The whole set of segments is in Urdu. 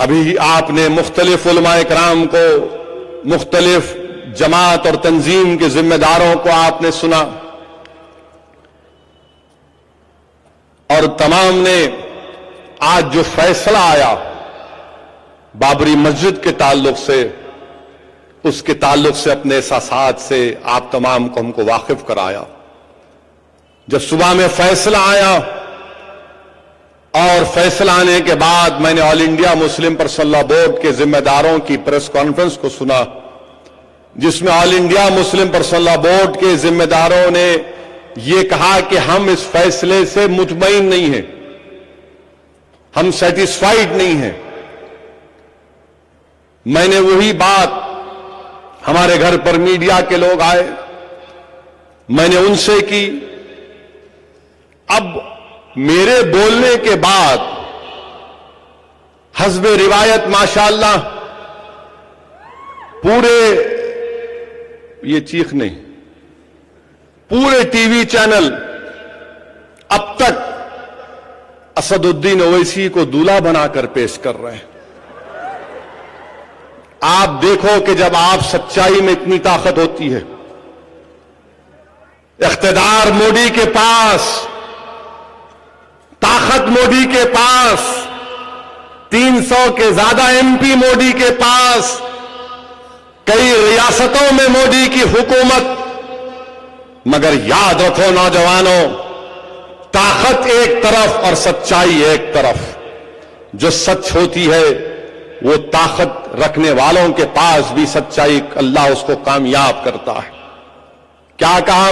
ابھی آپ نے مختلف علماء کرام کو، مختلف جماعت اور تنظیم کے ذمہ داروں کو آپ نے سنا، اور تمام نے آج جو فیصلہ آیا بابری مسجد کے تعلق سے، اس کے تعلق سے اپنے احساسات سے آپ تمام کو ہم کو واقف کرایا۔ جب صبح میں فیصلہ آیا اور فیصلہ آنے کے بعد میں نے All India Muslim Personal Law Board کے ذمہ داروں کی پریس کانفرنس کو سنا، جس میں All India Muslim Personal Law Board کے ذمہ داروں نے یہ کہا کہ ہم اس فیصلے سے مطمئن نہیں ہیں، ہم سیٹسفائیڈ نہیں ہیں۔ میں نے وہی بات، ہمارے گھر پر میڈیا کے لوگ آئے، میں نے ان سے کی۔ اب میرے بولنے کے بعد حسب روایت ماشاءاللہ پورے، یہ چیخ نہیں، پورے ٹی وی چینل اب تک اسد الدین اویسی کو دولہا بنا کر پیش کر رہے ہیں۔ آپ دیکھو کہ جب آپ سچائی میں اتنی طاقت ہوتی ہے، اقتدار مودی کے پاس، طاقت مودی کے پاس، 300 کے زیادہ ایم پی مودی کے پاس، کئی ریاستوں میں مودی کی حکومت، مگر یاد رکھو نوجوانوں، طاقت ایک طرف اور سچائی ایک طرف۔ جو سچ ہوتی ہے وہ طاقت رکھنے والوں کے پاس بھی سچائی اللہ اس کو کامیاب کرتا ہے۔ کیا کہا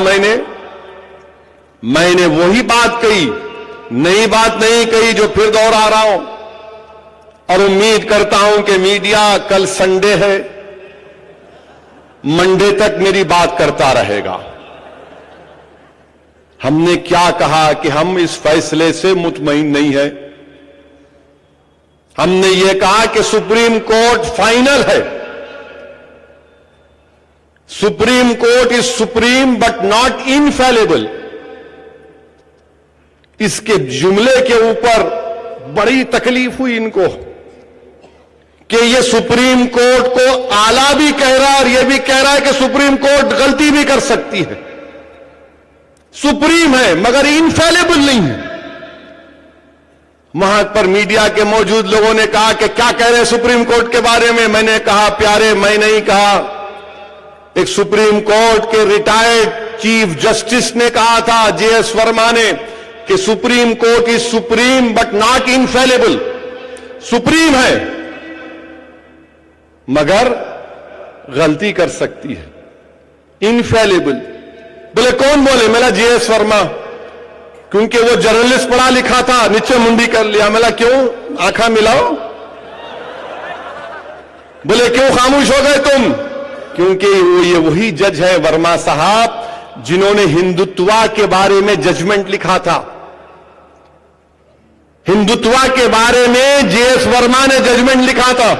میں نے وہی بات کہی، نئی بات نہیں کہی جو پھر دوہرا رہا ہوں، اور امید کرتا ہوں کہ میڈیا، کل سنڈے ہے، منڈے تک میری بات کرتا رہے گا۔ ہم نے کیا کہا کہ ہم اس فیصلے سے مطمئن نہیں ہیں۔ ہم نے یہ کہا کہ سپریم کورٹ فائنل ہے، Supreme Court is supreme but not infallible. اس کے جملے کے اوپر بڑی تکلیف ہوئی ان کو کہ یہ سپریم کورٹ کو اعلیٰ بھی کہہ رہا ہے اور یہ بھی کہہ رہا ہے کہ سپریم کورٹ غلطی بھی کر سکتی ہے، سپریم ہے مگر انفیلیبل نہیں ہے۔ وہاں پر میڈیا کے موجود لوگوں نے کہا کہ کیا کہہ رہے ہیں سپریم کورٹ کے بارے میں؟ میں نے کہا پیارے، میں نہیں کہا، ایک سپریم کورٹ کے ریٹائرڈ چیف جسٹس نے کہا تھا، جے ایس ورما نے، کہ Supreme Court is supreme but not infallible. Supreme ہے مگر غلطی کر سکتی ہے، انفیلیبل۔ بولے کون بولے؟ میرا جے ایس ورما، کیونکہ وہ جرنلسٹ پڑھا لکھا تھا، نیچے منڈی کر لیا۔ میں کیوں؟ آنکھاں ملاؤ۔ بولے کیوں خاموش ہو گئے تم؟ کیونکہ یہ وہی جج ہے ورما صاحب جنہوں نے ہندوتوا کے بارے میں ججمنٹ لکھا تھا۔ ہندوتوا کے بارے میں جے ایس ورما نے ججمنٹ لکھا تھا۔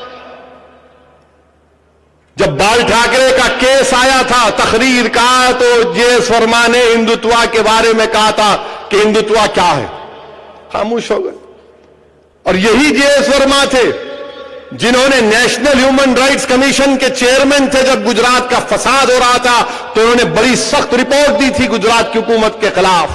جب بال ٹھاکرے کا کیس آیا تھا، تقریر کا، تو جے ایس ورما نے ہندوتوا کے بارے میں کہا تھا کہ ہندوتوا کیا ہے، خاموش ہو گئے۔ اور یہی جے ایس ورما تھے جنہوں نے نیشنل ہیومن رائٹس کمیشن کے چیئرمین تھے جب گجرات کا فساد ہو رہا تھا، تو انہوں نے بڑی سخت رپورٹ دی تھی گجرات کی حکومت کے خلاف۔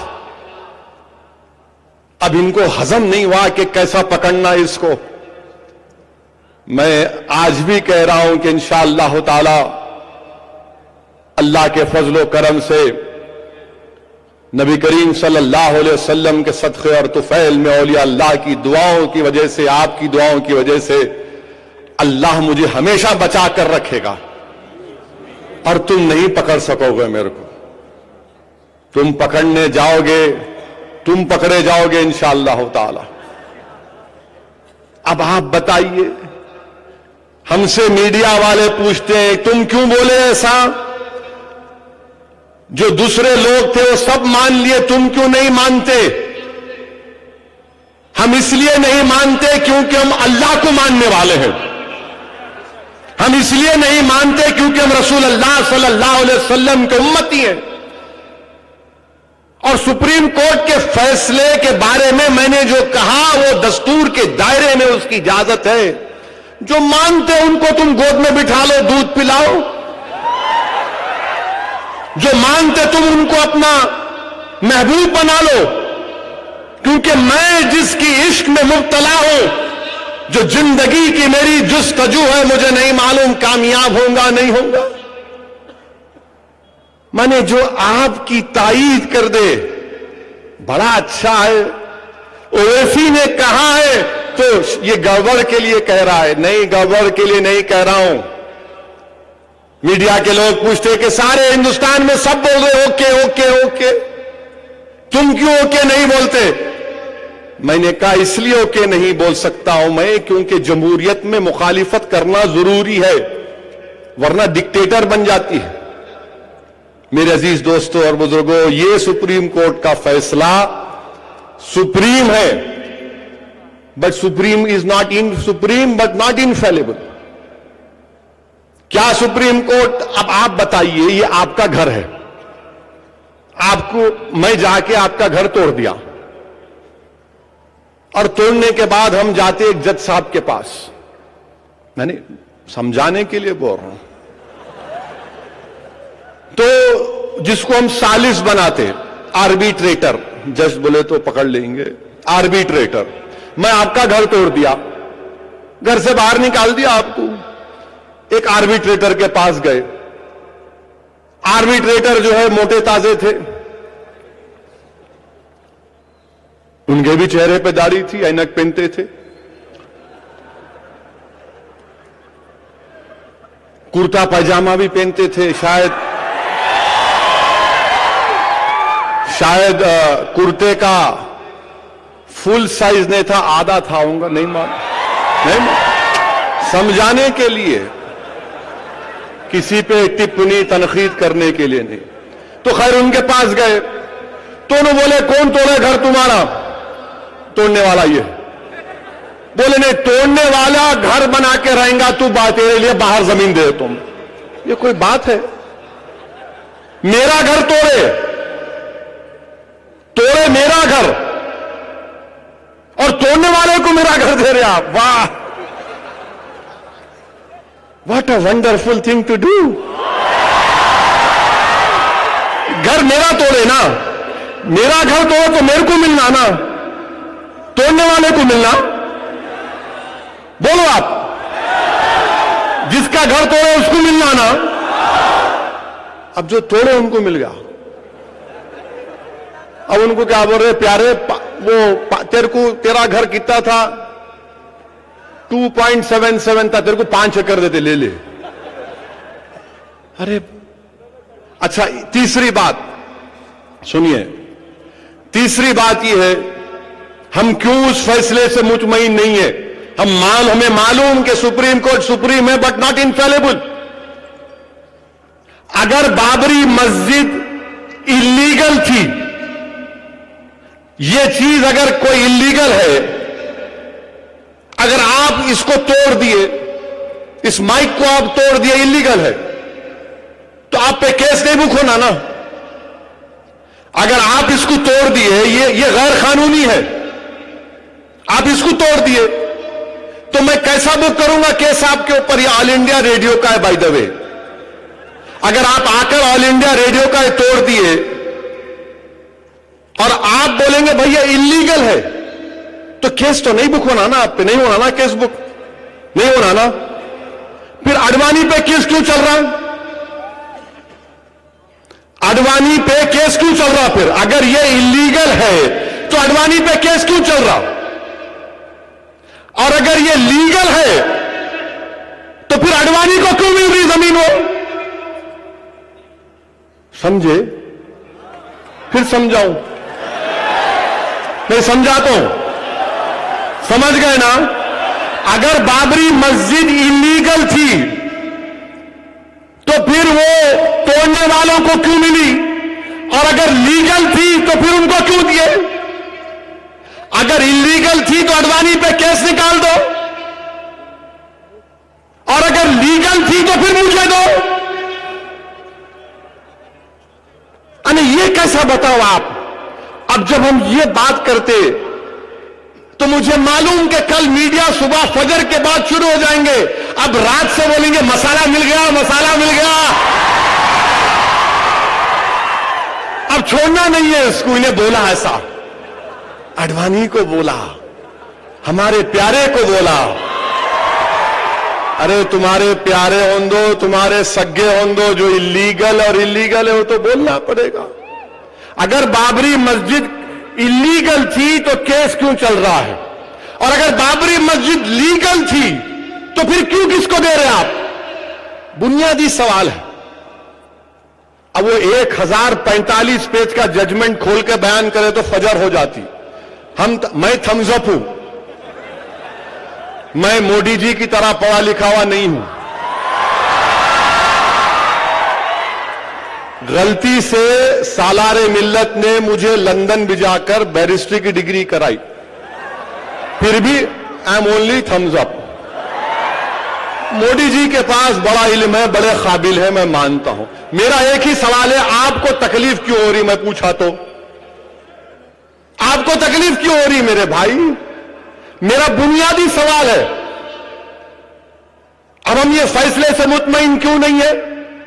اب ان کو ہضم نہیں ہوا کہ کیسا پکڑنا اس کو۔ میں آج بھی کہہ رہا ہوں کہ انشاءاللہ تعالی اللہ کے فضل و کرم سے، نبی کریم صلی اللہ علیہ وسلم کے صدقے اور طفیل میں، اولیاء اللہ کی دعاؤں کی وجہ سے، آپ کی دعاؤں کی وجہ سے اللہ مجھے ہمیشہ بچا کر رکھے گا، اور تم نہیں پکڑ سکو گے میرے کو۔ تم پکڑنے جاؤ گے، تم پکڑے جاؤ گے انشاءاللہ تعالی۔ اب آپ بتائیے، ہم سے میڈیا والے پوچھتے ہیں تم کیوں بولے ایسا؟ جو دوسرے لوگ تھے وہ سب مان لیے، تم کیوں نہیں مانتے؟ ہم اس لیے نہیں مانتے کیونکہ ہم اللہ کو ماننے والے ہیں۔ ہم اس لیے نہیں مانتے کیونکہ ہم رسول اللہ صلی اللہ علیہ وسلم کے امتی ہیں۔ اور سپریم کورٹ کے فیصلے کے بارے میں نے جو کہا وہ دستور کے دائرے میں اس کی اجازت ہے. جو مانتے ان کو تم گود میں بٹھا لو, دودھ پلاؤ. جو مانتے تم ان کو اپنا محبوب بنا لو, کیونکہ میں جس کی عشق میں مبتلا ہوں, جو زندگی کی میری جستجو ہے, مجھے نہیں معلوم کامیاب ہوں گا نہیں ہوں گا. میں نے جو آپ کی تائید کر دے بڑا اچھا ہے. اویسی نے کہا ہے تو یہ گڑبڑ کے لیے کہہ رہا ہے, نہیں گڑبڑ کے لیے نہیں کہہ رہا ہوں. میڈیا کے لوگ پوچھتے کہ سارے ہندوستان میں سب بول رہے اوکے اوکے اوکے, تم کیوں اوکے نہیں بولتے؟ میں نے کہا اس لیے اوکے نہیں بول سکتا ہوں میں, کیونکہ جمہوریت میں مخالفت کرنا ضروری ہے, ورنہ ڈکٹیٹر بن جاتی ہے. میرے عزیز دوستوں اور بزرگوں, یہ سپریم کورٹ کا فیصلہ سپریم ہے, but supreme is not in supreme but not infallible. کیا سپریم کورٹ, اب آپ بتائیے, یہ آپ کا گھر ہے, آپ کو میں جا کے آپ کا گھر توڑ دیا, اور توڑنے کے بعد ہم جاتے ایک جج صاحب کے پاس, میں نے سمجھانے کے لیے بول رہا ہوں, تو جس کو ہم سالس بناتے, آربیٹریٹر, جج بولے تو پکڑ لیں گے, آربیٹریٹر, میں آپ کا گھر توڑ دیا, گھر سے باہر نکال دیا آپ کو, ایک آربیٹریٹر کے پاس گئے. آربیٹریٹر جو ہے موٹے تازے تھے, ان کے بھی چہرے پہ داڑھی تھی, اینک پہنتے تھے, کرتا پائجامہ بھی پہنتے تھے, شاید کرتے کا فل سائز نہیں تھا, آدھا تھا ہوں گا, نہیں سمجھانے کے لیے, کسی پہ ٹپنی تنقید کرنے کے لیے نہیں. تو خیر ان کے پاس گئے, تو انہوں بولے کون توڑے گھر تمہارا؟ توڑنے والا یہ. بولے نہیں, توڑنے والا گھر بنا کے رہیں گا تو, تیرے لیے باہر زمین دے تم. یہ کوئی بات ہے؟ میرا گھر توڑے میرا گھر, اور توڑنے والے کو میرا گھر دے رہے آپ. واہ, what a wonderful thing to do. گھر میرا توڑے نا, میرا گھر توڑے تو میرے کو ملنا نا, توڑنے والے کو ملنا. بولو آپ, جس کا گھر توڑے اس کو ملنا نا. اب جو توڑے ان کو مل گیا. اب ان کو کیا بول رہے پیارے, وہ تیرا گھر کتنا تھا؟ 2.77 تھا, تیرے کو 5 ایکڑ دیتے, لے لے. ارے اچھا, تیسری بات سنیے, تیسری بات یہ ہے, ہم کیوں اس فیصلے سے مطمئن نہیں ہیں؟ ہمیں معلوم کہ سپریم کورٹ سپریم ہے بٹ ناٹ انفیلیبل. اگر بابری مسجد اللیگل تھی, یہ چیز اگر کوئی اللیگل ہے, اگر آپ اس کو توڑ دیے, اس مائک کو آپ توڑ دیے, اللیگل ہے, تو آپ پہ کیس نہیں بک ہونا نا. اگر آپ اس کو توڑ دیے, یہ غیر قانونی ہے, آپ اس کو توڑ دیے, تو میں کیسا بک کروں گا کیس آپ کے اوپر؟ یہ آل انڈیا ریڈیو کا ہے بائی دا وے. اگر آپ آ کر آل انڈیا ریڈیو کا توڑ دیے اور آپ بولیں گے بھئی اللیگل ہے, تو کیس تو نہیں بک ہونا نا آپ پہ, نہیں ہونا نا کیس بک, نہیں ہونا نا. پھر اڈوانی پہ کیس کیوں چل رہا؟ اڈوانی پہ کیس کیوں چل رہا؟ پھر اگر یہ اللیگل ہے تو اڈوانی پہ کیس کیوں چل رہا؟ اور اگر یہ لیگل ہے تو پھر اڈوانی کو کیوں مل رہی زمین؟ ہو سمجھے؟ پھر سمجھاؤں, میں سمجھاتا ہوں, سمجھ گئے نا؟ اگر بابری مسجد اللیگل تھی تو پھر وہ توڑنے والوں کو کیوں ملی, اور اگر لیگل تھی تو پھر ان کو کیوں دیے؟ اگر اللیگل تھی تو اڈوانی پہ کیس نکال دو, اور اگر لیگل تھی تو پھر مجھے دو. یہ کیسا بتاؤ آپ؟ اب جب ہم یہ بات کرتے تو مجھے معلوم کہ کل میڈیا صبح فجر کے بعد شروع ہو جائیں گے، اب رات سے بولیں گے مسالہ مل گیا، مسالہ مل گیا۔ اب چھوڑنا نہیں ہے اس کو، انہیں بولا ایسا، اڈوانی کو بولا، ہمارے پیارے کو بولا، ارے تمہارے پیارے ہوں دو، تمہارے سگے ہوں دو، جو اللیگل اور اللیگل ہے وہ تو بولنا پڑے گا۔ اگر بابری مسجد اللیگل تھی تو کیس کیوں چل رہا ہے، اور اگر بابری مسجد لیگل تھی تو پھر کیوں کس کو دے رہے آپ؟ بنیادی سوال ہے۔ اب وہ 1045 پیج کا ججمنٹ کھول کے بیان کرے تو فجر ہو جاتی۔ میں تھمز اپ ہوں، میں موڈی جی کی طرح پڑھا لکھا ہوا نہیں ہوں۔ غلطی سے سالار ملت نے مجھے لندن بھیجا کر بیرسٹری کی ڈگری کرائی، پھر بھی I am only thumbs up. Modi ji کے پاس بڑا علم ہے، بڑے قابل ہے، میں مانتا ہوں۔ میرا ایک ہی سوال ہے، آپ کو تکلیف کیوں ہو رہی؟ میں پوچھا تو آپ کو تکلیف کیوں ہو رہی میرے بھائی؟ میرا بنیادی سوال ہے۔ اب ہم یہ فیصلے سے مطمئن کیوں نہیں ہے؟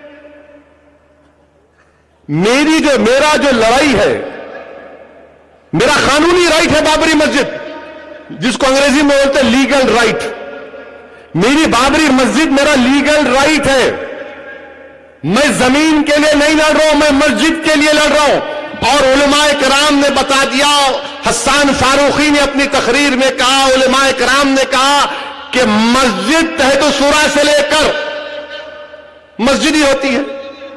میرا جو لڑائی ہے، میرا قانونی رائٹ ہے بابری مسجد، جس کو انگریزی میں بولتے ہیں لیگل رائٹ۔ میری بابری مسجد میرا لیگل رائٹ ہے۔ میں زمین کے لیے نہیں لڑ رہا ہوں، میں مسجد کے لیے لڑ رہا ہوں۔ اور علماء کرام نے بتا دیا، حسان فاروقی نے اپنی تقریر میں کہا، علماء کرام نے کہا کہ مسجد تحت الشورى سے لے کر مسجد ہی ہوتی ہے،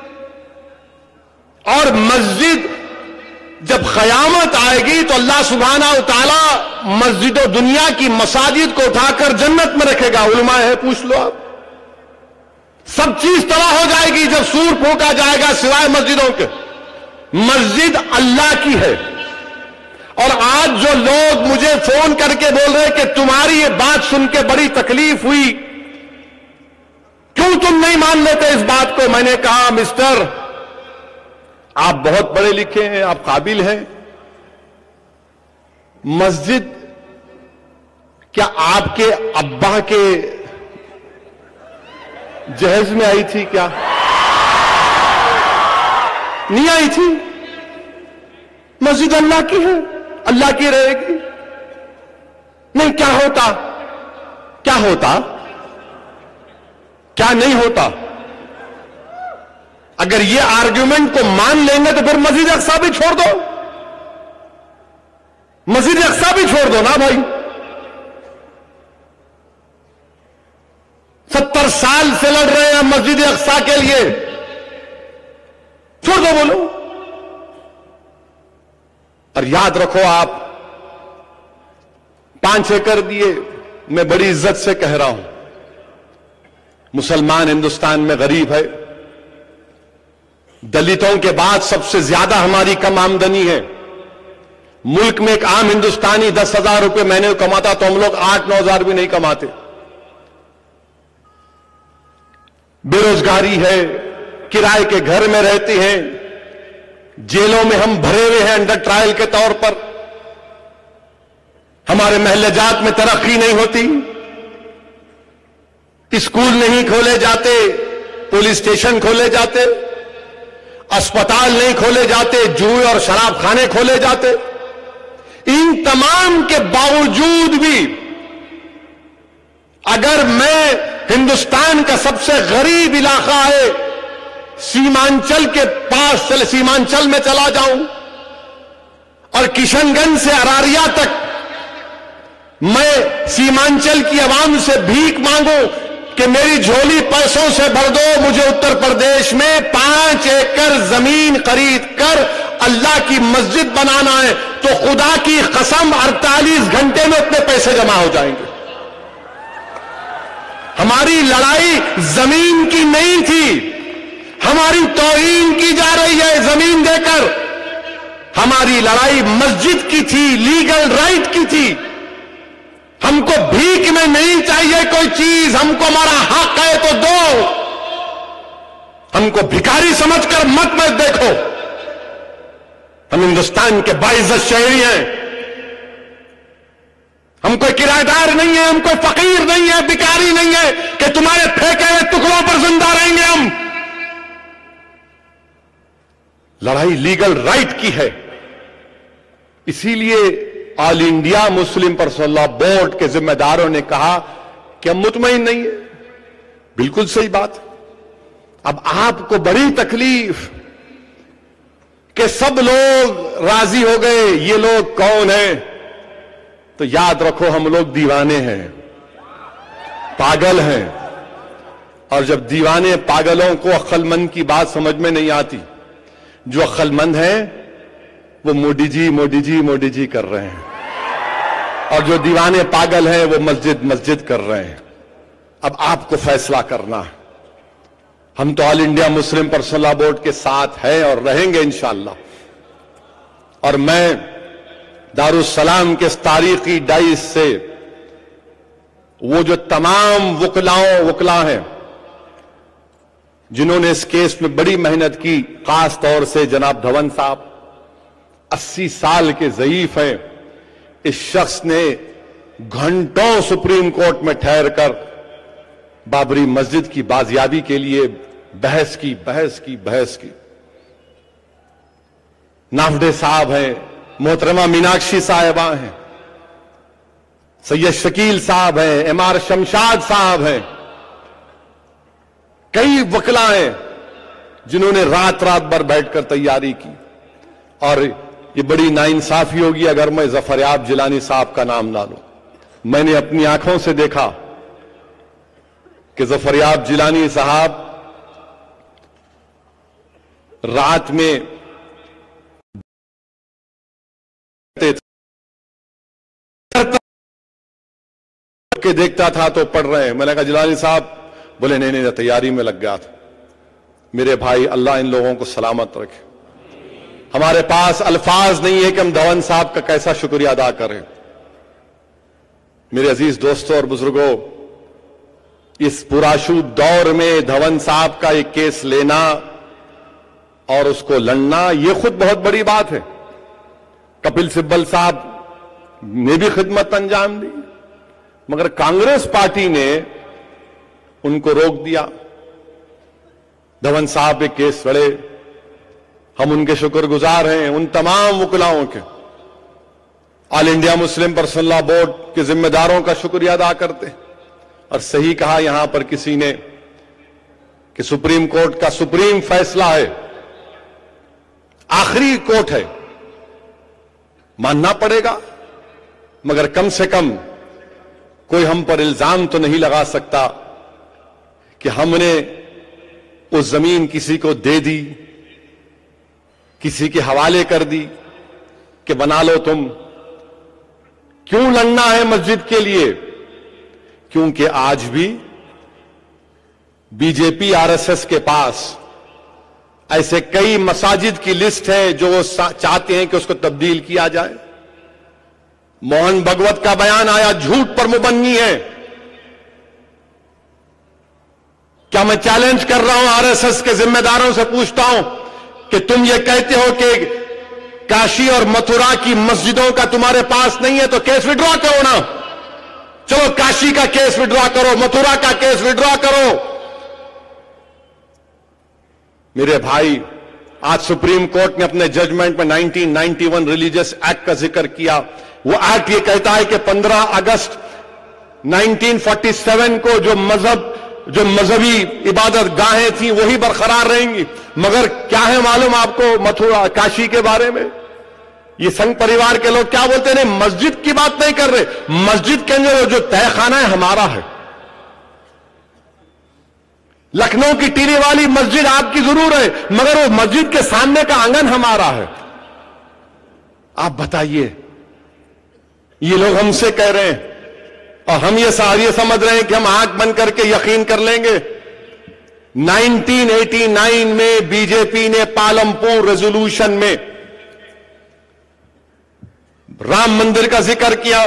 اور مسجد جب قیامت آئے گی تو اللہ سبحانہ و تعالی مسجد و دنیا کی مساجد کو اٹھا کر جنت میں رکھے گا۔ علماء ہے، پوچھ لو آپ، سب چیز تباہ ہو جائے گی جب سور پھونکا جائے گا سوائے مسجدوں کے۔ مسجد اللہ کی ہے۔ اور آج جو لوگ مجھے فون کر کے بول رہے کہ تمہاری یہ بات سن کے بڑی تکلیف ہوئی، کیوں تم نہیں مان لیتے اس بات کو؟ میں نے کہا مسٹر، آپ بہت پڑھے لکھے ہیں، آپ قابل ہیں، مسجد کیا آپ کے ابا کے جہیز میں آئی تھی؟ کیا نہیں آئی تھی؟ مسجد اللہ کی ہے، اللہ کی رہے گی۔ نہیں، کیا ہوتا؟ کیا ہوتا؟ کیا نہیں ہوتا؟ اگر یہ آرگیومنٹ کو مان لیں گے تو پھر مسجد اقصی بھی چھوڑ دو، مسجد اقصی بھی چھوڑ دو نا بھائی۔ 70 سال سے لڑ رہے ہیں مسجد اقصی کے لیے، چھوڑ دو بولو۔ اور یاد رکھو، آپ 5 ایکڑ دیے، میں بڑی عزت سے کہہ رہا ہوں، مسلمان ہندوستان میں غریب ہے، دلتوں کے بعد سب سے زیادہ ہماری کم آمدنی ہے۔ ملک میں ایک عام ہندوستانی 10,000 روپے مہینے کماتا تو ہم لوگ 8-9 ہزار بھی نہیں کماتے۔ بے روزگاری ہے، کرائے کے گھر میں رہتے ہیں، جیلوں میں ہم بھرے ہوئے ہیں انڈر ٹرائل کے طور پر، ہمارے محلے جات میں ترقی نہیں ہوتی، اسکول نہیں کھولے جاتے، پولیس اسٹیشن کھولے جاتے، اسپتال نہیں کھولے جاتے، جوئے اور شراب خانے کھولے جاتے۔ ان تمام کے باوجود بھی اگر میں ہندوستان کا سب سے غریب علاقہ ہے سیمانچل کے پاس، سیمانچل میں چلا جاؤں اور کشن گنج سے اراریا تک میں سیمانچل کی عوام سے بھیک مانگوں کہ میری جھولی پیسوں سے بھر دو، مجھے اتر پردیش میں 5 ایکڑ زمین خرید کر اللہ کی مسجد بنانا ہے، تو خدا کی قسم 48 گھنٹے میں اتنے پیسے جمع ہو جائیں گے۔ ہماری لڑائی زمین کی نہیں تھی، ہماری توہین کی جا رہی ہے زمین دے کر۔ ہماری لڑائی مسجد کی تھی، لیگل رائٹ کی تھی۔ ہم کو بھیک میں نہیں چاہیے کوئی چیز، ہم کو ہمارا حق ہے تو دو، ہم کو بھکاری سمجھ کر مت دیکھو۔ ہم ہندوستان کے باعزت شہری ہیں. ہم کوئی کرایہ دار نہیں ہے, ہم کوئی فقیر نہیں ہے, بھکاری نہیں ہے کہ تمہارے پھینکے ہوئے ٹکڑوں پر زندہ رہیں گے. ہم لڑائی لیگل رائٹ کی ہے. اسی لیے All India Muslim Personal Law Board کے ذمہ داروں نے کہا کہ ہم مطمئن نہیں ہیں. بالکل صحیح بات. اب آپ کو بڑی تکلیف کہ سب لوگ راضی ہو گئے. یہ لوگ کون ہیں؟ تو یاد رکھو ہم لوگ دیوانے ہیں, پاگل ہیں. اور جب دیوانے پاگلوں کو عقل مند کی بات سمجھ میں نہیں آتی, جو عقل مند ہیں وہ موڈی جی موڈی جی موڈی جی کر رہے ہیں, اور جو دیوانے پاگل ہیں وہ مسجد مسجد کر رہے ہیں. اب آپ کو فیصلہ کرنا ہے. ہم تو All India Muslim Personal Law Board کے ساتھ ہیں اور رہیں گے انشاءاللہ. اور میں دارالسلام کے اس تاریخی ڈائز سے وہ جو تمام وکلا ہیں جنہوں نے اس کیس میں بڑی محنت کی, خاص طور سے جناب دھون صاحب 80 سال کے ضعیف ہیں. اس شخص نے گھنٹوں سپریم کورٹ میں ٹھہر کر بابری مسجد کی بازیابی کے لیے بحث کی. نافڈے صاحب ہیں, محترمہ میناکشی صاحبہ ہیں, سید شکیل صاحب ہیں, ایم آر شمشاد صاحب ہیں. کئی وکلا ہیں جنہوں نے رات بھر بیٹھ کر تیاری کی. اور یہ بڑی ناانصافی ہوگی اگر میں ظفریاب جیلانی صاحب کا نام نہ لوں. میں نے اپنی آنکھوں سے دیکھا کہ ظفریاب جیلانی صاحب رات میں کے دیکھتا تھا تو پڑھ رہے ہیں. میں نے کہا جیلانی صاحب, بولے نہیں تیاری میں لگ گیا تھا. میرے بھائی اللہ ان لوگوں کو سلامت رکھے. ہمارے پاس الفاظ نہیں ہے کہ ہم دھون صاحب کا کیسا شکریہ ادا کریں. میرے عزیز دوستوں اور بزرگوں, اس پرآشوب دور میں دھون صاحب کا ایک کیس لینا اور اس کو لڑنا یہ خود بہت بڑی بات ہے. کپل سبل صاحب نے بھی خدمت انجام دی, مگر کانگریس پارٹی نے ان کو روک دیا. دھون صاحب ایک کیس لڑے. ہم ان کے شکر گزار ہیں, ان تمام وکلاؤں کے. All India Muslim Personal Law Board کے ذمہ داروں کا شکریہ ادا کرتے ہیں. اور صحیح کہا یہاں پر کسی نے کہ سپریم کورٹ کا سپریم فیصلہ ہے, آخری کورٹ ہے, ماننا پڑے گا. مگر کم سے کم کوئی ہم پر الزام تو نہیں لگا سکتا کہ ہم نے وہ زمین کسی کو دے دی, کسی کے حوالے کر دی کہ بنا لو تم. کیوں لڑنا ہے مسجد کے لیے؟ کیونکہ آج بھی B J P R S S کے پاس ایسے کئی مساجد کی لسٹ ہے جو وہ چاہتے ہیں کہ اس کو تبدیل کیا جائے. موہن بھگوت کا بیان آیا جھوٹ پر مبنی ہے. کیا میں چیلنج کر رہا ہوں آر ایس ایس کے ذمہ داروں سے پوچھتا ہوں کہ تم یہ کہتے ہو کہ کاشی اور متھرا کی مسجدوں کا تمہارے پاس نہیں ہے تو کیس وڈرا کرو نا. چلو کاشی کا کیس وڈرا کرو, متھرا کا کیس وڈرا کرو. میرے بھائی, آج سپریم کورٹ نے اپنے ججمنٹ میں 1991 ریلیجیس ایکٹ کا ذکر کیا. وہ ایکٹ یہ کہتا ہے کہ 15 اگست 1947 کو جو مذہبی عبادت گاہیں تھیں وہی برقرار رہیں گی. مگر کیا ہے معلوم آپ کو متھرا کاشی کے بارے میں؟ یہ سنگھ پریوار کے لوگ کیا بولتے ہیں, مسجد کی بات نہیں کر رہے. مسجد کے اندر جو تہہ خانہ ہے ہمارا ہے. لکھنؤ کی ٹیری والی مسجد آپ کی ضرور ہے, مگر وہ مسجد کے سامنے کا آنگن ہمارا ہے. آپ بتائیے, یہ لوگ ہم سے کہہ رہے ہیں اور ہم یہ سمجھ رہے ہیں کہ ہم آنکھ بند کر کے یقین کر لیں گے. 1989 میں بی جے پی نے پالمپور ریزولوشن میں رام مندر کا ذکر کیا.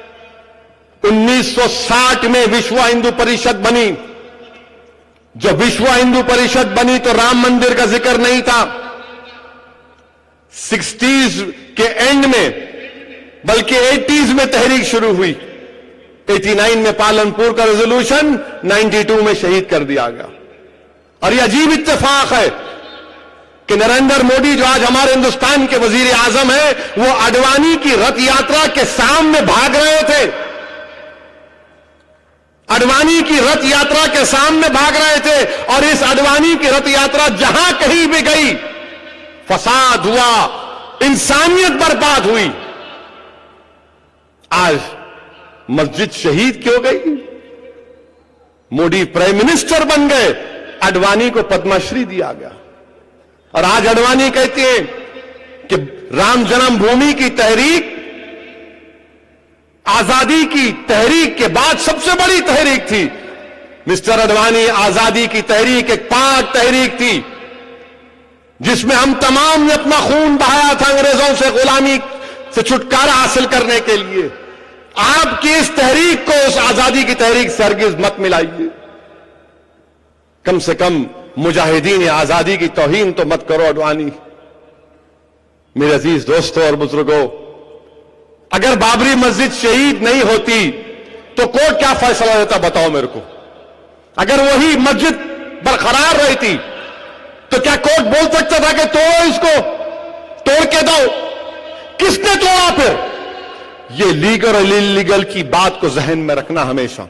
1960 میں وشو ہندو پریشد بنی. جب وشو ہندو پریشد بنی تو رام مندر کا ذکر نہیں تھا. 60s کے اینڈ میں بلکہ 80s میں تحریک شروع ہوئی. 89 میں پالنپور کا ریزولوشن 92 میں شہید کر دیا گیا. اور یہ عجیب اتفاق ہے کہ نریندر مودی جو آج ہمارے ہندوستان کے وزیر اعظم ہیں وہ اڈوانی کی رتھ یاترا کے سامنے بھاگ رہے تھے. اڈوانی کی رتھ یاترا کے سامنے بھاگ رہے تھے اور اس اڈوانی کی رتھ یاترا جہاں کہیں بھی گئی فساد ہوا, انسانیت برباد ہوئی. آج مسجد شہید کیوں گئی؟ مودی پرائم منسٹر بن گئے, اڈوانی کو پدم شری دیا گیا. اور آج اڈوانی کہتے ہیں کہ رام جنم بھومی کی تحریک آزادی کی تحریک کے بعد سب سے بڑی تحریک تھی. مسٹر اڈوانی, آزادی کی تحریک ایک پاک تحریک تھی جس میں ہم تمام نے اپنا خون بہایا تھا انگریزوں سے غلامی سے چھٹکارا حاصل کرنے کے لیے. آپ کی اس تحریک کو اس آزادی کی تحریک سے ہرگز مت ملائیے. کم سے کم مجاہدین آزادی کی توہین تو مت کرو اڈوانی. میرے عزیز دوستوں اور بزرگوں, اگر بابری مسجد شہید نہیں ہوتی تو کورٹ کیا فیصلہ دیتا بتاؤ میرے کو؟ اگر وہی مسجد برقرار رہی تھی تو کیا کورٹ بول سکتا تھا کہ توڑو اس کو, توڑ کے دو؟ کس نے توڑا پھر؟ یہ لیگل اور انلیگل کی بات کو ذہن میں رکھنا,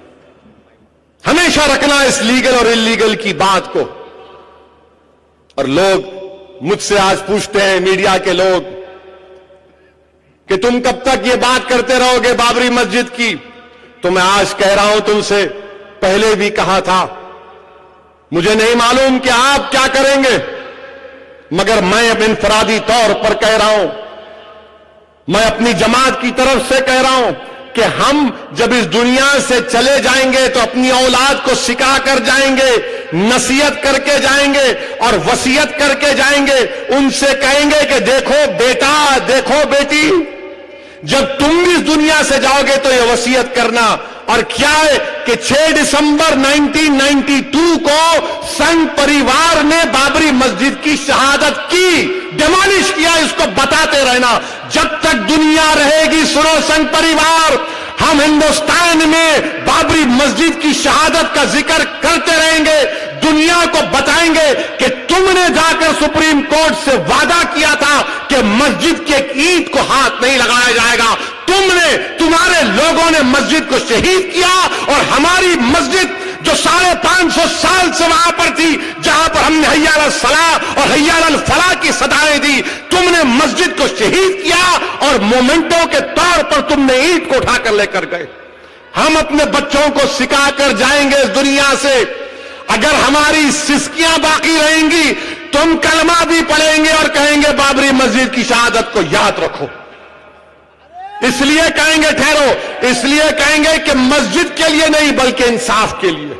ہمیشہ رکھنا اس لیگل اور انلیگل کی بات کو. اور لوگ مجھ سے آج پوچھتے ہیں, میڈیا کے لوگ, کہ تم کب تک یہ بات کرتے رہو گے بابری مسجد کی؟ تو میں آج کہہ رہا ہوں, تم سے پہلے بھی کہا تھا, مجھے نہیں معلوم کہ آپ کیا کریں گے, مگر میں اب انفرادی طور پر کہہ رہا ہوں, میں اپنی جماعت کی طرف سے کہہ رہا ہوں کہ ہم جب اس دنیا سے چلے جائیں گے تو اپنی اولاد کو سکھا کر جائیں گے, نصیحت کر کے جائیں گے اور وصیت کر کے جائیں گے. ان سے کہیں گے کہ دیکھو بیٹا, دیکھو بیٹی, جب تم بھی اس دنیا سے جاؤ گے تو یہ وصیت کرنا. اور کیا ہے کہ 6 دسمبر 1992 کو سنگھ پریوار نے بابری مسجد کی شہادت کی, ڈیمالش کیا. اس کو بتاتے رہنا جب تک دنیا رہے گی. سنو سنگھ پریوار, ہم ہندوستان میں بابری مسجد کی شہادت کا ذکر کرتے رہیں گے, دنیا کو بتائیں گے کہ تم نے جا کر سپریم کورٹ سے وعدہ کیا تھا کہ مسجد کی ایک اینٹ کو ہاتھ نہیں لگایا جائے گا. تمہارے لوگوں نے مسجد کو شہید کیا اور ہماری مسجد جو 550 سال سے وہاں پر تھی, جہاں پر ہم نے حی علی الصلاۃ اور حی علی الفلاح کی صدائیں دی, تم نے مسجد کو شہید کیا اور مومنٹوں کے طور پر تم نے اینٹ کو اٹھا کر لے کر گئے. ہم اپنے بچوں کو سکھا کر جائیں گے اس دنیا سے. اگر ہماری سسکیاں باقی رہیں گی تو ہم کلمہ بھی پڑھیں گے اور کہیں گے بابری مسجد کی شہادت کو یاد رکھو. اس لیے کہیں گے, ٹھہرو, اس لیے کہیں گے کہ مسجد کے لیے نہیں بلکہ انصاف کے لیے,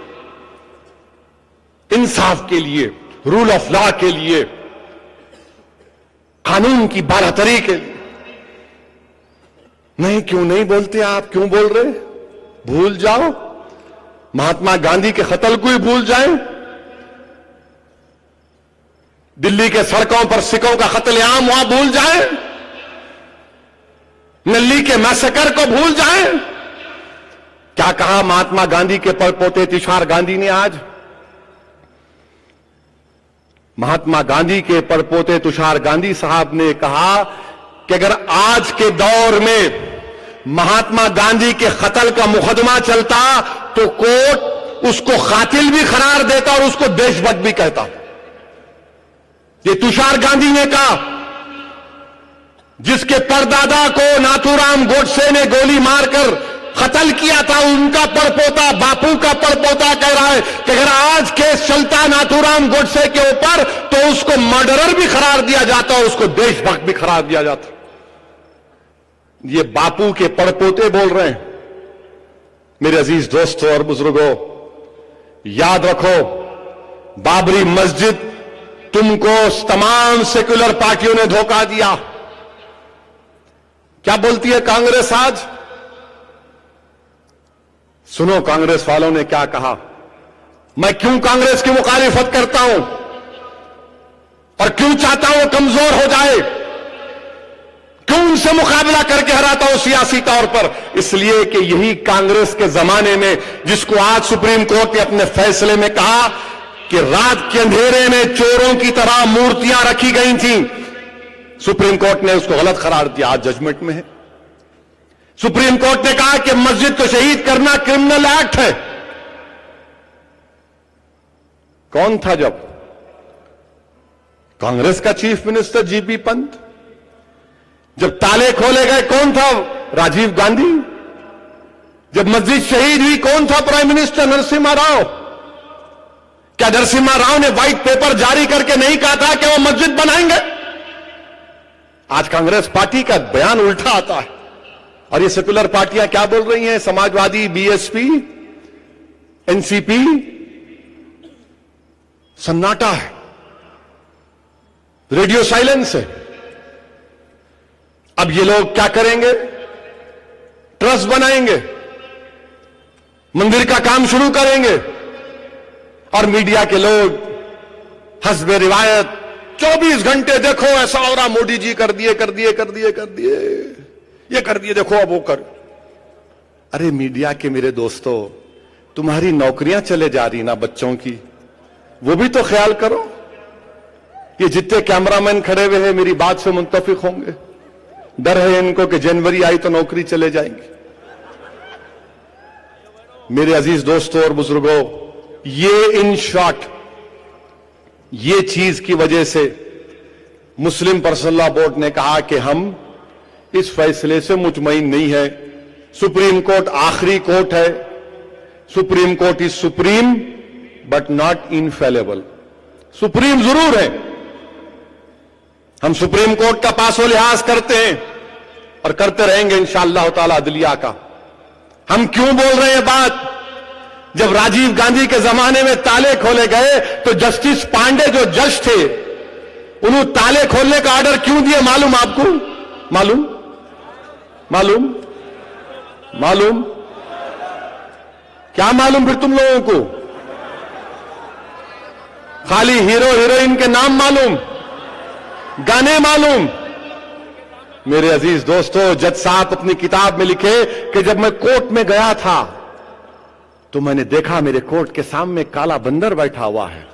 انصاف کے لیے, رول آف لا کے لیے, قانون کی برابری کے لیے. نہیں, کیوں نہیں بولتے آپ؟ کیوں بول رہے؟ بھول جاؤ, مہاتما گاندھی کے قتل کو ہی بھول جائیں, دلی کے سڑکوں پر سکھوں کا قتل عام وہاں بھول جائیں, نلی کے میسکر کو بھول جائیں. کیا کہا مہاتما گاندھی کے پڑپوتے تشار گاندھی نے آج؟ مہاتما گاندھی کے پڑپوتے تشار گاندھی صاحب نے کہا کہ اگر آج کے دور میں مہاتما گاندھی کے قتل کا مقدمہ چلتا تو کورٹ اس کو قاتل بھی قرار دیتا اور اس کو دیش بھکت بھی کہتا. یہ تشار گاندھی نے کہا, جس کے پردادا کو ناتھو رام گوڈسے نے گولی مار کر قتل کیا تھا, ان کا پڑپوتا, باپو کا پڑپوتا کہہ رہا ہے کہ اگر آج کیس چلتا ناتھو رام گوڈسے کے اوپر تو اس کو مرڈرر بھی قرار دیا جاتا اور اس کو دیش بھکت بھی قرار دیا جاتا. یہ باپو کے پڑپوتے بول رہے ہیں. میرے عزیز دوستوں اور بزرگوں, یاد رکھو, بابری مسجد تم کو تمام سیکولر پارٹیوں نے دھوکہ دیا. کیا بولتی ہے کانگریس آج؟ سنو کانگریس والوں نے کیا کہا. میں کیوں کانگریس کی مخالفت کرتا ہوں اور کیوں چاہتا ہوں کمزور ہو جائے. کیوں ان سے مقابلہ کر کے ہراتا ہوں سیاسی طور پر؟ اس لیے کہ یہی کانگریس کے زمانے میں، جس کو آج سپریم کورٹ نے اپنے فیصلے میں کہا کہ رات کے اندھیرے میں چوروں کی طرح مورتیاں رکھی گئی تھیں، سپریم کورٹ نے اس کو غلط قرار دیا، آج ججمنٹ میں ہے۔ سپریم کورٹ نے کہا کہ مسجد کو شہید کرنا کرمنل ایکٹ ہے۔ کون تھا جب؟ کانگریس کا chief minister G B Pant. جب تالے کھولے گئے کون تھا؟ راجیو گاندھی۔ جب مسجد شہید ہوئی کون تھا پرائم منسٹر؟ نرسمہا راؤ۔ کیا نرسمہا راؤ نے وائٹ پیپر جاری کر کے نہیں کہا تھا کہ وہ مسجد بنائیں گے؟ آج کانگریس پارٹی کا بیان الٹا آتا ہے، اور یہ سیکولر پارٹیاں کیا بول رہی ہیں؟ Samajwadi, B S P, N C P, سناٹا ہے، ریڈیو سائلنس ہے۔ اب یہ لوگ کیا کریں گے؟ ٹرسٹ بنائیں گے، مندر کا کام شروع کریں گے، اور میڈیا کے لوگ حسب روایت 24 گھنٹے دیکھو ایسا ہو رہا، مودی جی کر دیے، یہ کر دیے، دیکھو اب وہ کر۔ ارے میڈیا کے میرے دوستو، تمہاری نوکریاں چلے جا رہی نا بچوں کی، وہ بھی تو خیال کرو۔ یہ جتنے کیمرامین کھڑے ہوئے ہیں میری بات سے متفق ہوں گے، ڈر ہے ان کو کہ جنوری آئی تو نوکری چلے جائیں گی۔ میرے عزیز دوستوں اور بزرگوں، یہ ان شارٹ یہ چیز کی وجہ سے مسلم پرسنل لا بورڈ نے کہا کہ ہم اس فیصلے سے مطمئن نہیں ہے۔ سپریم کورٹ آخری کورٹ ہے، Supreme Court is supreme but not infallible. Supreme ضرور ہے، ہم سپریم کورٹ کا پاس و لحاظ کرتے ہیں اور کرتے رہیں گے انشاءاللہ تعالی عدلیہ کا۔ ہم کیوں بول رہے ہیں بات؟ جب راجیو گاندھی کے زمانے میں تالے کھولے گئے تو جسٹس پانڈے جو جج تھے، انہوں تالے کھولنے کا آرڈر کیوں دیے معلوم آپ کو؟ معلوم کیا معلوم پھر تم لوگوں کو؟ خالی ہیرو ہیروئن کے نام معلوم، گانے معلوم؟ میرے عزیز دوستو، جج صاحب اپنی کتاب میں لکھے کہ جب میں کورٹ میں گیا تھا تو میں نے دیکھا میرے کورٹ کے سامنے کالا بندر بیٹھا ہوا ہے۔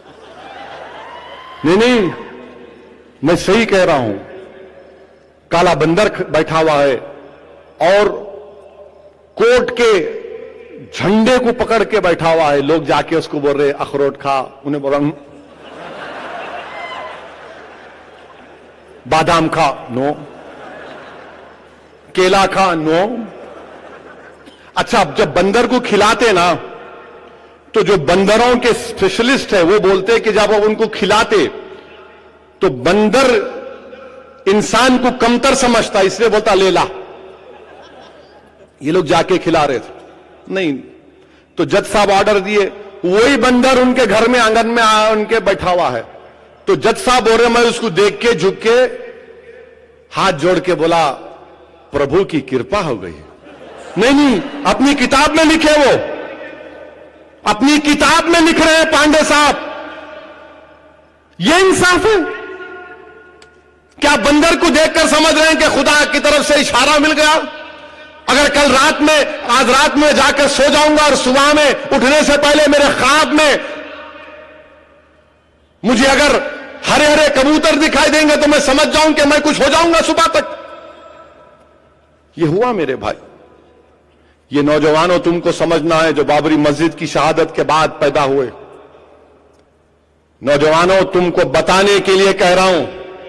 نہیں، میں صحیح کہہ رہا ہوں، کالا بندر بیٹھا ہوا ہے، اور کورٹ کے جھنڈے کو پکڑ کے بیٹھا ہوا ہے۔ لوگ جا کے اس کو بول رہے اخروٹ کھا، انہیں بولا بادام کھا، نو، کیلا کھا، نو۔ اچھا، جب بندر کو کھلاتے نا تو جو بندروں کے اسپیشلسٹ ہیں وہ بولتے کہ جب ان کو کھلاتے تو بندر انسان کو کمتر سمجھتا، اس لیے بولتا لے لا۔ یہ لوگ جا کے کھلا رہے تھے، نہیں تو جج صاحب آرڈر دیے، وہی بندر ان کے گھر میں آنگن میں ان کے بیٹھا ہوا ہے، تو جج صاحب بول رہے، میں اس کو دیکھ کے جھک کے ہاتھ جوڑ کے بولا پربھو کی کرپا ہو گئی۔ نہیں، اپنی کتاب میں لکھے، وہ اپنی کتاب میں لکھ رہے ہیں پانڈے صاحب۔ یہ انصاف ہے کیا؟ بندر کو دیکھ کر سمجھ رہے ہیں کہ خدا کی طرف سے اشارہ مل گیا؟ اگر کل رات میں، آج رات میں جا کر سو جاؤں گا اور صبح میں اٹھنے سے پہلے میرے خواب میں مجھے اگر ہرے ہرے کبوتر دکھائی دیں گے تو میں سمجھ جاؤں کہ میں کچھ ہو جاؤں گا صبح تک۔ یہ ہوا میرے بھائی۔ یہ نوجوانوں تم کو سمجھنا ہے جو بابری مسجد کی شہادت کے بعد پیدا ہوئے، نوجوانوں تم کو بتانے کے لیے کہہ رہا ہوں،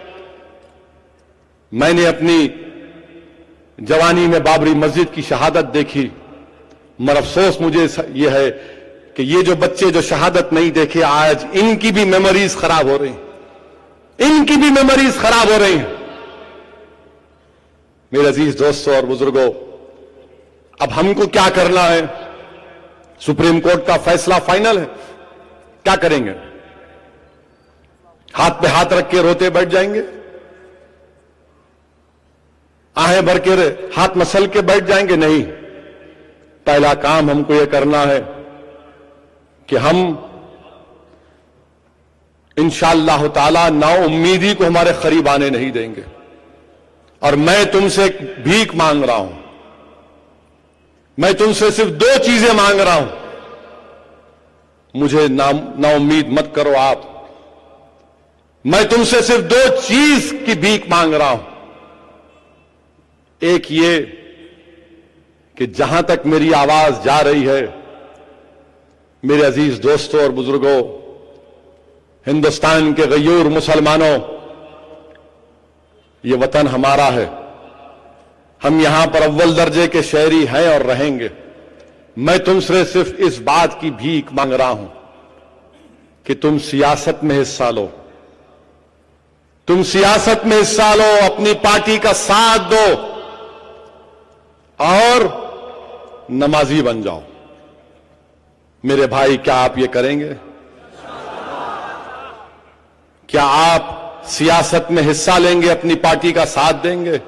میں نے اپنی جوانی میں بابری مسجد کی شہادت دیکھی، مگر افسوس مجھے یہ ہے کہ یہ جو بچے جو شہادت نہیں دیکھے، آج ان کی بھی میموریز خراب ہو رہی ہیں، ان کی بھی میموریز خراب ہو رہی ہیں۔ میرے عزیز دوستوں اور بزرگوں، اب ہم کو کیا کرنا ہے؟ سپریم کورٹ کا فیصلہ فائنل ہے، کیا کریں گے؟ ہاتھ پہ ہاتھ رکھ کے روتے بیٹھ جائیں گے؟ آہیں بھر کے ہاتھ مسل کے بیٹھ جائیں گے؟ نہیں، پہلا کام ہم کو یہ کرنا ہے کہ ہم انشاءاللہ تعالی نا امیدی کو ہمارے قریب آنے نہیں دیں گے، اور میں تم سے بھیک مانگ رہا ہوں. میں تم سے صرف 2 چیزیں مانگ رہا ہوں. مجھے نا امید مت کرو آپ. میں تم سے صرف 2 چیز کی بھیک مانگ رہا ہوں. ایک یہ کہ جہاں تک میری آواز جا رہی ہے میرے عزیز دوستوں اور بزرگوں، ہندوستان کے غیور مسلمانوں، یہ وطن ہمارا ہے. ہم یہاں پر اول درجے کے شہری ہیں اور رہیں گے. میں تم سے صرف اس بات کی بھیک مانگ رہا ہوں کہ تم سیاست میں حصہ لو. تم سیاست میں حصہ لو، اپنی پارٹی کا ساتھ دو اور نمازی بن جاؤ. میرے بھائی، کیا آپ یہ کریں گے؟ کیا آپ سیاست میں حصہ لیں گے، اپنی پارٹی کا ساتھ دیں گے؟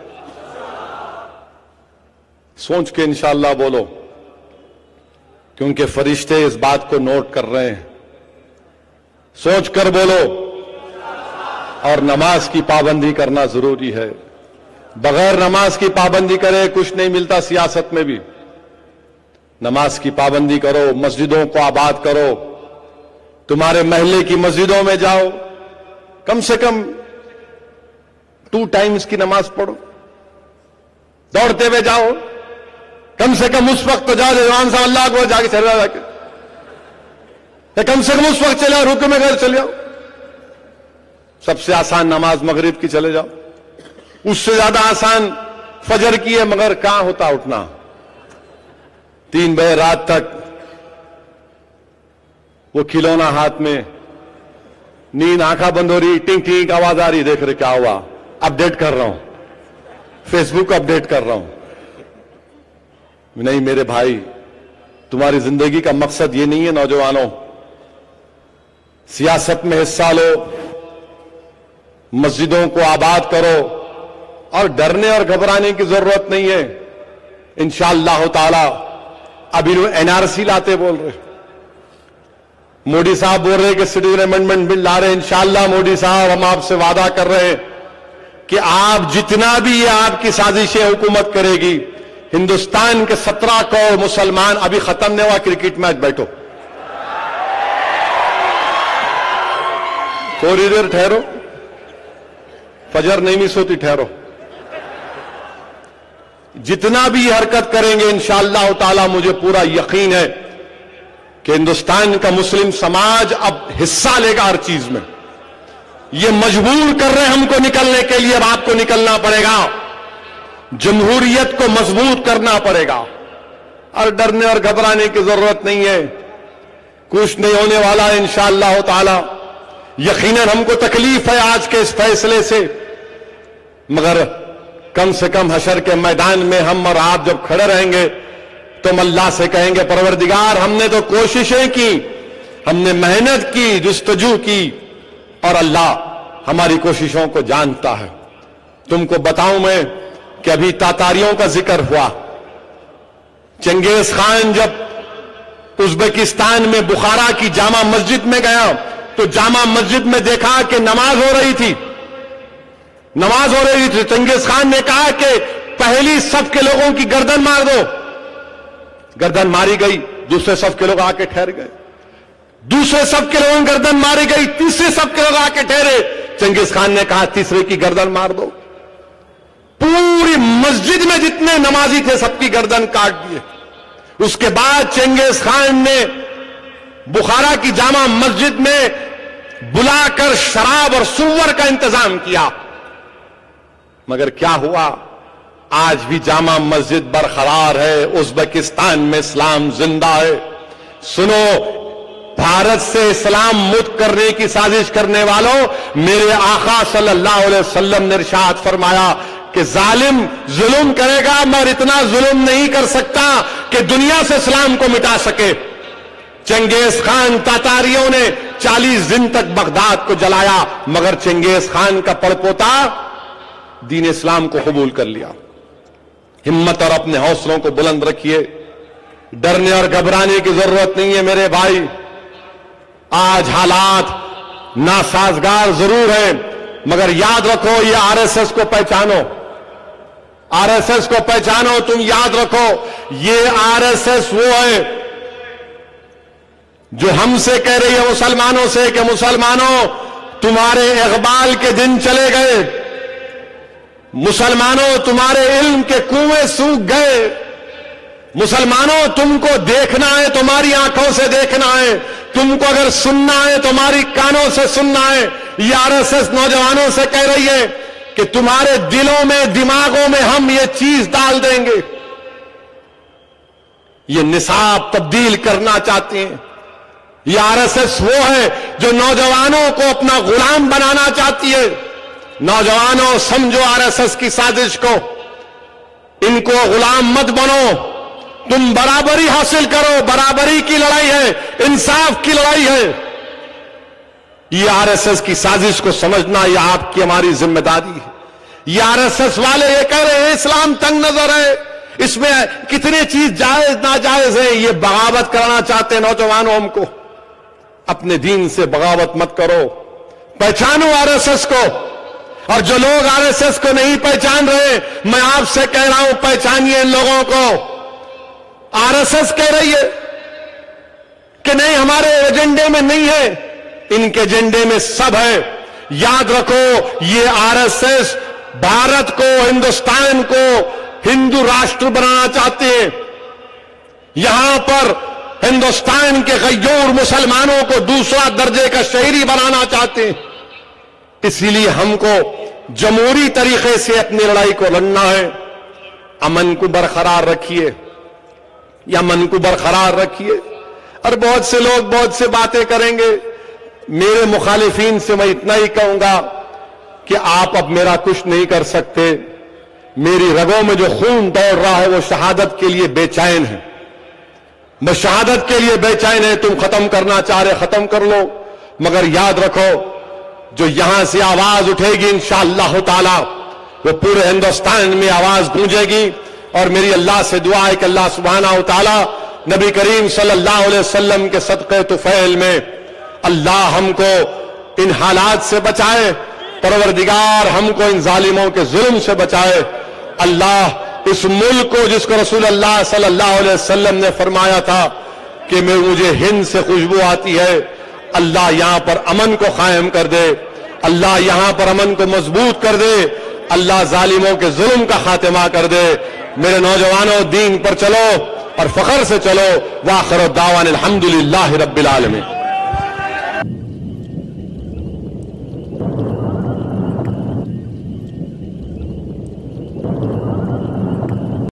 سوچ کے انشاءاللہ بولو، کیونکہ فرشتے اس بات کو نوٹ کر رہے ہیں. سوچ کر بولو. اور نماز کی پابندی کرنا ضروری ہے. بغیر نماز کی پابندی کرے کچھ نہیں ملتا. سیاست میں بھی نماز کی پابندی کرو، مسجدوں کو آباد کرو. تمہارے محلے کی مسجدوں میں جاؤ، کم سے کم 2 ٹائمز کی نماز پڑھو. دوڑتے ہوئے جاؤ، کم سے کم اس وقت تو جاؤ جوان صاحب اللہ اکبر جا کے چلا جا کے، کم سے کم اس وقت چلے رکوع میں گھر چلے جاؤ. سب سے آسان نماز مغرب کی چلے جاؤ. اس سے زیادہ آسان فجر کی ہے، مگر کہاں ہوتا اٹھنا. 3 بجے رات تک وہ کھلونا ہاتھ میں، نیند آنکھیں بند ہو رہی، ٹنگ ٹنگ آواز آ رہی، دیکھ رہے کیا ہوا، اپڈیٹ کر رہا ہوں، فیس بک اپڈیٹ کر رہا ہوں. نہیں میرے بھائی، تمہاری زندگی کا مقصد یہ نہیں ہے. نوجوانوں، سیاست میں حصہ لو، مسجدوں کو آباد کرو، اور ڈرنے اور گھبرانے کی ضرورت نہیں ہے. انشاءاللہ تعالی ابھی NRC لاتے بول رہے، مودی صاحب بول رہے کہ سٹیزن امینڈمنٹ بل لا رہے. انشاءاللہ مودی صاحب ہم آپ سے وعدہ کر رہے ہیں کہ آپ جتنا بھی یہ آپ کی سازشیں حکومت کرے گی، ہندوستان کے 17 کروڑ مسلمان، ابھی ختم نہیں ہوا کرکٹ میچ، بیٹھو تھوڑی دیر ٹھہرو، فجر نہیں مس ہوتی، ٹھہرو. جتنا بھی یہ حرکت کریں گے انشاءاللہ تعالی مجھے پورا یقین ہے کہ ہندوستان کا مسلم سماج اب حصہ لے گا ہر چیز میں. یہ مجبور کر رہے ہیں ہم کو نکلنے کے لیے، اب آپ کو نکلنا پڑے گا. جمہوریت کو مضبوط کرنا پڑے گا، اور ڈرنے اور گھبرانے کی ضرورت نہیں ہے. کچھ نہیں ہونے والا ہے انشاءاللہ تعالی. یقیناً ہم کو تکلیف ہے آج کے اس فیصلے سے، مگر کم سے کم حشر کے میدان میں ہم اور آپ جب کھڑے رہیں گے تو ہم اللہ سے کہیں گے پروردگار ہم نے تو کوششیں کی، ہم نے محنت کی، جستجو کی، اور اللہ ہماری کوششوں کو جانتا ہے. تم کو بتاؤں میں کہ ابھی تاتاریوں کا ذکر ہوا. چنگیز خان جب ازبکستان میں بخارا کی جامع مسجد میں گیا تو جامع مسجد میں دیکھا کہ نماز ہو رہی تھی. چنگیز خان نے کہا کہ پہلی صف کے لوگوں کی گردن مار دو. گردن ماری گئی، دوسرے صف کے لوگ آ کے ٹھہر گئے، دوسرے صف کے لوگوں کی گردن ماری گئی، تیسرے صف کے لوگ آ کے ٹھہرے. چنگیز خان نے کہا تیسرے کی گردن مار دو. پوری مسجد میں جتنے نمازی تھے سب کی گردن کاٹ دیے. اس کے بعد چنگیز خان نے بخارا کی جامع مسجد میں بلا کر شراب اور سور کا انتظام کیا. مگر کیا ہوا؟ آج بھی جامع مسجد برقرار ہے. ازبکستان میں اسلام زندہ ہے. سنو، بھارت سے اسلام مت کرنے کی سازش کرنے والوں، میرے آقا صلی اللہ علیہ وسلم نے ارشاد فرمایا کہ ظالم ظلم کرے گا مگر اتنا ظلم نہیں کر سکتا کہ دنیا سے اسلام کو مٹا سکے. چنگیز خان تاتاریوں نے 40 دن تک بغداد کو جلایا، مگر چنگیز خان کا پڑپوتا دین اسلام کو قبول کر لیا. ہمت اور اپنے حوصلوں کو بلند رکھیے، ڈرنے اور گھبرانے کی ضرورت نہیں ہے میرے بھائی. آج حالات ناسازگار ضرور ہیں، مگر یاد رکھو یہ RSS کو پہچانو، آر ایس ایس کو پہچانو. تم یاد رکھو یہ آر ایس ایس وہ ہے جو ہم سے کہہ رہی ہے مسلمانوں سے کہ مسلمانوں تمہارے اقبال کے دن چلے گئے, مسلمانوں تمہارے علم کے کنویں سوکھ گئے, مسلمانوں تم کو دیکھنا ہے تمہاری آنکھوں سے دیکھنا ہے, تم کو اگر سننا ہے تمہاری کانوں سے سننا ہے. یہ آر ایس ایس نوجوانوں سے کہہ رہی ہے کہ تمہارے دلوں میں دماغوں میں ہم یہ چیز ڈال دیں گے. یہ نصاب تبدیل کرنا چاہتے ہیں. یہ آر ایس ایس وہ ہے جو نوجوانوں کو اپنا غلام بنانا چاہتی ہے. نوجوانوں سمجھو آر ایس ایس کی سازش کو, ان کو غلام مت بنو, تم برابری حاصل کرو. برابری کی لڑائی ہے, انصاف کی لڑائی ہے. یہ آر ایس ایس کی سازش کو سمجھنا یہ آپ کی ہماری ذمہ داری ہے. یہ آر ایس ایس والے یہ کہہ رہے ہیں اسلام تنگ نظر ہے, اس میں کتنی چیز جائز ناجائز ہے. یہ بغاوت کرانا چاہتے ہیں نوجوانوں ہم کو. اپنے دین سے بغاوت مت کرو, پہچانو آر ایس ایس کو. اور جو لوگ آر ایس ایس کو نہیں پہچان رہے, میں آپ سے کہہ رہا ہوں پہچانیے ان لوگوں کو. آر ایس ایس کہہ رہی ہے کہ نہیں ہمارے ایجنڈے میں نہیں ہے, ان کے ایجنڈے میں سب ہے. یاد رکھو یہ آر ایس ایس بھارت کو, ہندوستان کو ہندو راشٹر بنانا چاہتے ہیں. یہاں پر ہندوستان کے غیور مسلمانوں کو دوسرا درجے کا شہری بنانا چاہتے ہیں. اسی لیے ہم کو جمہوری طریقے سے اپنی لڑائی کو لڑنا ہے. امن کو برقرار رکھیے, یا امن کو برقرار رکھیے. اور بہت سے لوگ بہت سے باتیں کریں گے. میرے مخالفین سے میں اتنا ہی کہوں گا کہ آپ اب میرا کچھ نہیں کر سکتے. میری رگوں میں جو خون دوڑ رہا ہے وہ شہادت کے لیے بے چین ہے. میں شہادت کے لیے بے چین ہے. تم ختم کرنا چاہ رہے ختم کر لو, مگر یاد رکھو جو یہاں سے آواز اٹھے گی انشاءاللہ تعالی وہ پورے ہندوستان میں آواز گونجے گی. اور میری اللہ سے دعا ہے کہ اللہ سبحانہ و تعالی نبی کریم صلی اللہ علیہ وسلم کے صدقے طفیل میں اللہ ہم کو ان حالات سے بچائے. پروردگار ہم کو ان ظالموں کے ظلم سے بچائے. اللہ اس ملک کو جس کو رسول اللہ صلی اللہ علیہ وسلم نے فرمایا تھا کہ مجھے ہند سے خوشبو آتی ہے, اللہ یہاں پر امن کو قائم کر دے, اللہ یہاں پر امن کو مضبوط کر دے, اللہ ظالموں کے ظلم کا خاتمہ کر دے. میرے نوجوانوں دین پر چلو اور فخر سے چلو. وآخر الدعوانا الحمدللہ رب العالمین.